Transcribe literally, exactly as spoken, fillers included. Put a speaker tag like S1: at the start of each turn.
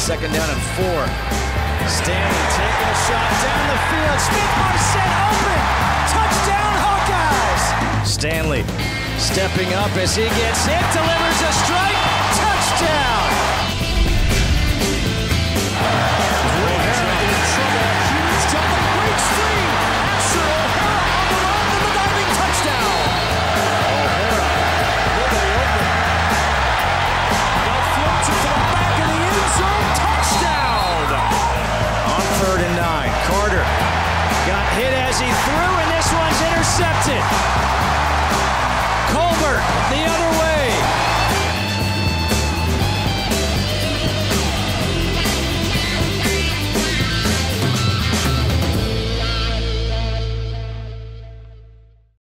S1: second down and four. Stanley taking a shot down the field. Smith-Marsette open. Touchdown Hawkeyes. Stanley stepping up as he gets hit, delivers a strike. Touchdown. O'Hara in trouble. Huge jump, breaks free. Asher O'Hara on the run and the diving touchdown. O'Hara really open. Now flipped to the back of the end zone. Touchdown. On third and nine, Carter got hit as he threw, and this one's intercepted. Colbert, the other